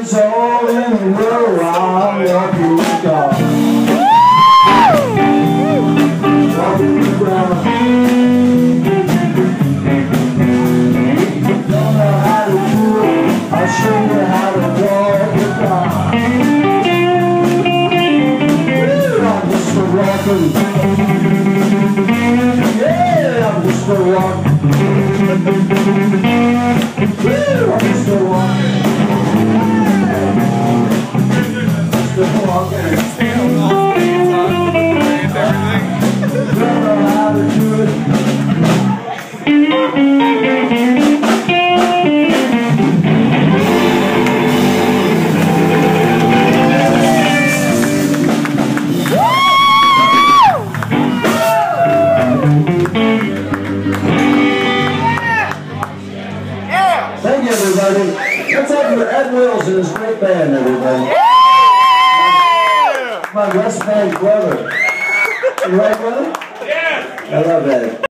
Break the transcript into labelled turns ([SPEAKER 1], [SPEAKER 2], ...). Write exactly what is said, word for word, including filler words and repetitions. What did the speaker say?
[SPEAKER 1] is all in the world. I'll walk you down. Walk you down. Don't know how to do it. I'll show you how to walk it down. I'm just a walking. Yeah, I'm just a walking. I'm just a walking. Just a walking. Don't know how to do it. Thank you, everybody. Let's have for Ed Wills and his great band, everybody. Yeah! My West Bank brother. You right, brother? Yeah! I love Ed.